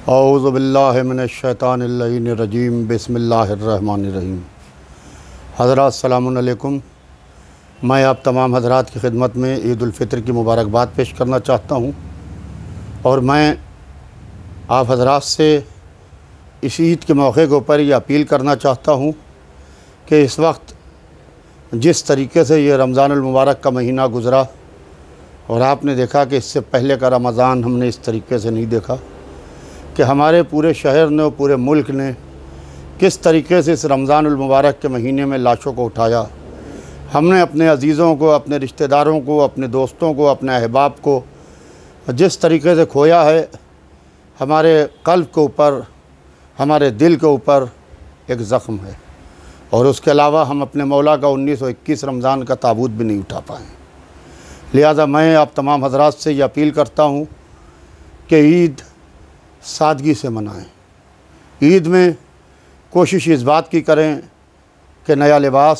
औज़ु बिल्लाहि मिनश्शैतानिर्रजीम बिस्मिल्लाहिर्रहमानिर्रहीम। हज़रात अस्सलामु अलैकुम। मैं आप तमाम हज़रात की खिदमत में ईद उल फ़ितर की मुबारकबाद पेश करना चाहता हूँ और मैं आप हज़रात से इस ईद के मौके के ऊपर ये अपील करना चाहता हूँ कि इस वक्त जिस तरीके से ये रमज़ानुल मुबारक का महीना गुज़रा और आपने देखा कि इससे पहले का रमज़ान हमने इस तरीके से नहीं देखा कि हमारे पूरे शहर ने और पूरे मुल्क ने किस तरीके से इस रमज़ानुल मुबारक के महीने में लाशों को उठाया। हमने अपने अज़ीज़ों को, अपने रिश्तेदारों को, अपने दोस्तों को, अपने अहबाब को जिस तरीके से खोया है, हमारे क़ल्ब के ऊपर, हमारे दिल के ऊपर एक ज़ख्म है और उसके अलावा हम अपने मौला का 1921 रमज़ान का ताबूत भी नहीं उठा पाए। लिहाजा मैं आप तमाम हज़रात से ये अपील करता हूँ कि ईद सादगी से मनाएं। ईद में कोशिश इस बात की करें कि नया लिबास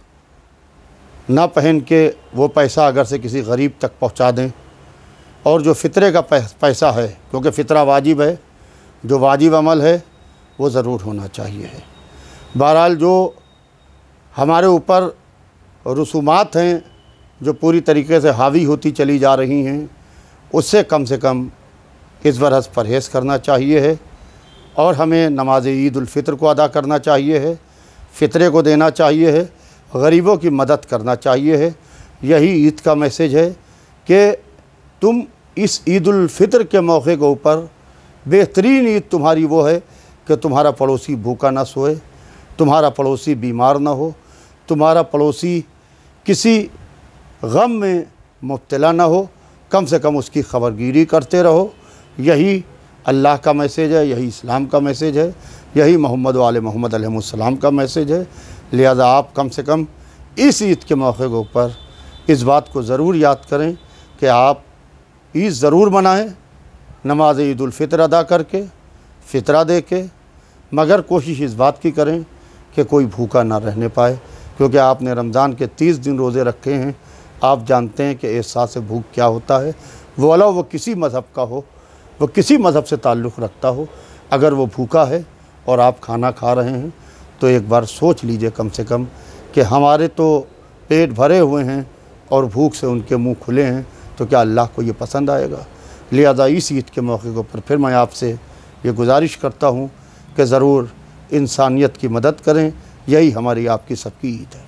ना पहन के वो पैसा अगर से किसी गरीब तक पहुंचा दें और जो फ़ितरे का पैसा है, क्योंकि फ़ितरा वाजिब है, जो वाजिब अमल है वो ज़रूर होना चाहिए है। बहरहाल जो हमारे ऊपर रसूमात हैं जो पूरी तरीके से हावी होती चली जा रही हैं, उससे कम से कम इस बरस परहेज़ करना चाहिए है और हमें नमाज ईद उल फ़ितर को अदा करना चाहिए है, फ़ितरे को देना चाहिए है, गरीबों की मदद करना चाहिए है। यही ईद का मैसेज है कि तुम इस ईद उल फ़ितर के मौके के ऊपर बेहतरीन ईद तुम्हारी वो है कि तुम्हारा पड़ोसी भूखा ना सोए, तुम्हारा पड़ोसी बीमार ना हो, तुम्हारा पड़ोसी किसी गम में मुब्तला ना हो, कम से कम उसकी खबरगिरी करते रहो। यही अल्लाह का मैसेज है, यही इस्लाम का मैसेज है, यही मोहम्मद वाले मोहम्मद अलैहिस्सलाम का मैसेज है। लिहाजा आप कम से कम इस ईद के मौके के ऊपर इस बात को ज़रूर याद करें कि आप ईद ज़रूर मनाएं, नमाज ईद उल फ़ितर अदा करके, फ़ितरा दे के, मगर कोशिश इस बात की करें कि कोई भूखा ना रहने पाए, क्योंकि आपने रमज़ान के 30 दिन रोज़े रखे हैं। आप जानते हैं कि एहसास भूख क्या होता है। वो अला वो किसी मज़हब का हो, वो किसी मज़हब से ताल्लुक़ रखता हो, अगर वो भूखा है और आप खाना खा रहे हैं तो एक बार सोच लीजिए कम से कम कि हमारे तो पेट भरे हुए हैं और भूख से उनके मुंह खुले हैं, तो क्या अल्लाह को ये पसंद आएगा। लिहाजा इस ईद के मौके के ऊपर फिर मैं आपसे ये गुजारिश करता हूँ कि ज़रूर इंसानियत की मदद करें। यही हमारी आपकी सबकी ईद है।